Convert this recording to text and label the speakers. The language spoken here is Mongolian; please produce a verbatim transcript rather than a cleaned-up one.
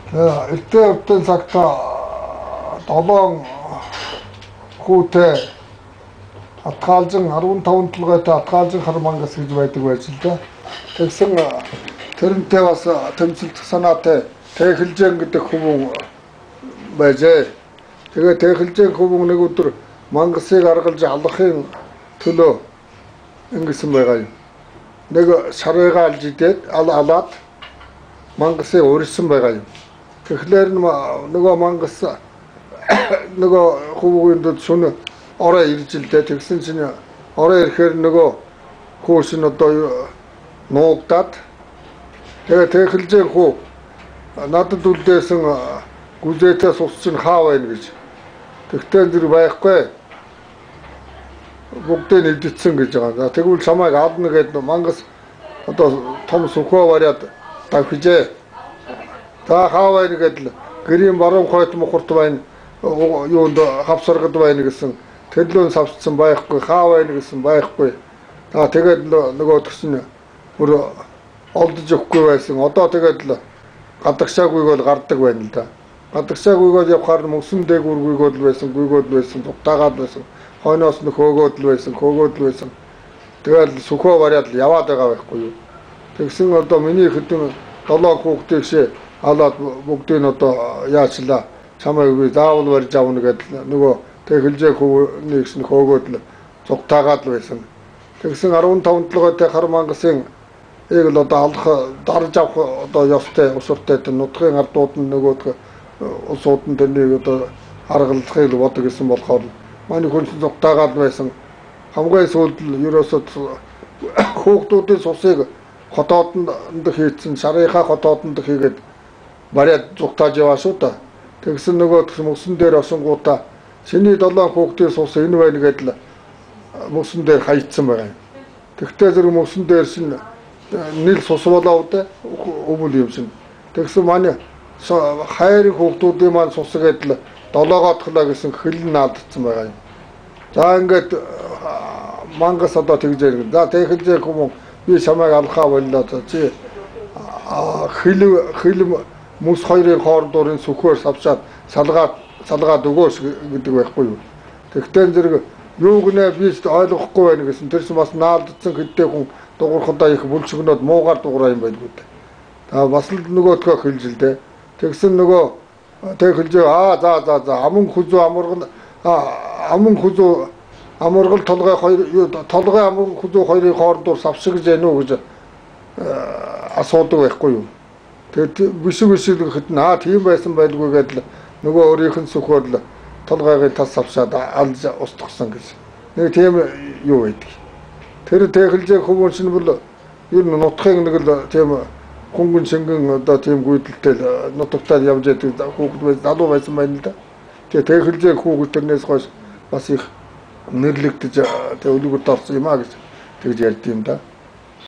Speaker 1: Эртээ өвдөн цагта долоон хүүтэй атгаалжин арван таван толгойтой атгаалжин хар мангас гэж байдаг байж л да. Тэгсэн тэрнтэй бас тэмцэлдэх санаатай Teheljeen гэдэг хүмүүс байжээ. Тэгээ Teheljeen хүмүүс нэг өдөр мангасыг аргалж алахын төлөө ингэсэн байгаа юм. Нэг сарыгаа алж идээд алаад мангасыг урьсан байгаа юм. Тэгэхээр нөгөө мангас нөгөө хүмүүсийн шөнө ороо ирж л дээ. Тэгсэн чинь ороо ирэхээр нөгөө хөөс нь одоо нуугдаад тэгээ Teheljeen хүү надад үлдээсэн гүзээтэй сус чинь хаа байна гэж. Тэгтээ зэрэг байхгүй. Бүгдээ нэгдсэн гэж байгаа. Тэгвэл самайг аадна гэдэг мангас одоо том сөхөө бариад тавьжээ. За хаа байна гэдэл гэрийн баруун хойд мохорт байна. Юунд хавсаргад байна гэсэн. Тэрлүүн савцсан байхгүй. Хаа байна гэсэн байхгүй. За тэгээд нөгөө тгсэн бүр олдож өгөхгүй байсан. Одоо тэгээд л гадагшаагүйг бол гардаг байна л да. Гадагшаагүйг бол явахаар мөсөн дээгүүргүйг бол байсан, гүйгүүд байсан, дугтаагаад байсан. Хойноос нь хөөгөөд л байсан, хөөгөөд л байсан. Тэгээд сөхөө бариад л яваад байгаа байхгүй юу. Тэгсэн одоо миний хэдэн долоо хүүхдийг шээ алаад бүгдийг одоо яачлаа. Чамайг би заавал барьж авна гэдэл нөгөө Teheljeen хүүнийг нь хөөгөөд л дугтаагаад л байсан. Тэгсэн арван таван толгойтой хар мангасын ийг л одоо алах дарж авах одоо ёстой усуртай нутгийн ардууд нь нөгөөд улсууд нь тэрнийг одоо харгалзахыг бодог гэсэн болохоор манай хүн зугтаагаад байсан. Хамгийн сүүлд ерөөсөө хүүхдүүдийн сусыг хотоодонд хийцэн сарынхаа хотоодонд хийгээд бариад зугтааж яваа шүү дээ. Тэгсэн нөгөө мөсөн дээр осонгуудаа чиний долоон хүүхдийн сус энэ байна гэдэл мөсөн дээр хайцсан байгаа юм. Тэгтээ зэрэг мөсөн дээр шин нийл сус болоод өвөл юм шин. Тэгсэн манай хайрын хүүхдүүдийн маань сус гэдэл долоогоотглоо гэсэн хөлн наадсан байгаа юм. За ингээд мангас одоо тэгж ярив. За Teheljeen хүмүүс би самайг алхаа боллоо чи хил хил мөс хоёрын хоорондын сөхөөр савчаад салгаад салгаад өгөөс гэдэг байхгүй юу. Тэгтээ зэрэг юу гэнэ би ойлгохгүй байна гэсэн. Тэрс бас наалдсан хэдтэй хүн дуурхандаа их бүлшгнүүд муугаар дуурай юм байлгүй дээ. Та бас л нөгөөдгөө хэлжилдэ. Тэгсэн нөгөө Teheljeen аа за за за аман хүзүү амургал аман хүзүү амургал толгой хоёр толгой аман хүзүү хоёрын хоорондор савшигж яах нь гэж асуудаг байхгүй юу. Тэгээд биш биш гэхэд наа тийм байсан байлгүй гэдэл нөгөө өөрийнх нь сөхөөл толгойгийн тас савшаад алж устгасан гэж. Нэг тийм юу байдаг. Тэр Teheljeen хүмүүс нь бол ер нь нутгийн нэг л тийм хөнгөн шингэн одоо тийм гүйдэлтэй нутагтаа явж байдаг хүүхэд байж залуу байсан байна л да. Тэгээ Teheljeen хүүхэд тэрнээс хойш бас их нэрлэгдэж тэг өлгөд орсон юм а гэж тэгж ярьд юм да.